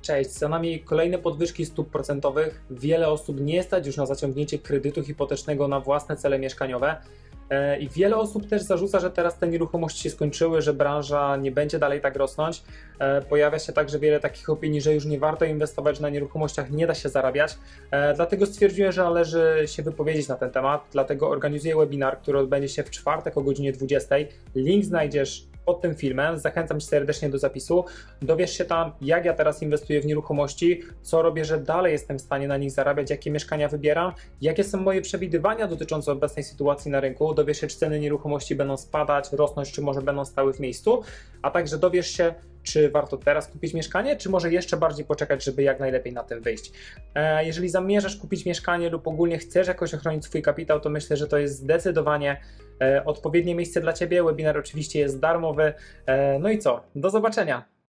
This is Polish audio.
Cześć, za nami kolejne podwyżki stóp procentowych. Wiele osób nie stać już na zaciągnięcie kredytu hipotecznego na własne cele mieszkaniowe. I wiele osób też zarzuca, że teraz te nieruchomości się skończyły, że branża nie będzie dalej tak rosnąć. Pojawia się także wiele takich opinii, że już nie warto inwestować, że na nieruchomościach nie da się zarabiać. Dlatego stwierdziłem, że należy się wypowiedzieć na ten temat. Dlatego organizuję webinar, który odbędzie się w czwartek o godzinie 20. Link znajdziesz pod tym filmem. Zachęcam Cię serdecznie do zapisu. Dowiesz się tam, jak ja teraz inwestuję w nieruchomości, co robię, że dalej jestem w stanie na nich zarabiać, jakie mieszkania wybieram, jakie są moje przewidywania dotyczące obecnej sytuacji na rynku. Dowiesz się, czy ceny nieruchomości będą spadać, rosnąć, czy może będą stały w miejscu, a także dowiesz się, czy warto teraz kupić mieszkanie, czy może jeszcze bardziej poczekać, żeby jak najlepiej na tym wyjść. Jeżeli zamierzasz kupić mieszkanie lub ogólnie chcesz jakoś ochronić swój kapitał, to myślę, że to jest zdecydowanie odpowiednie miejsce dla Ciebie. Webinar oczywiście jest darmowy. No i co? Do zobaczenia!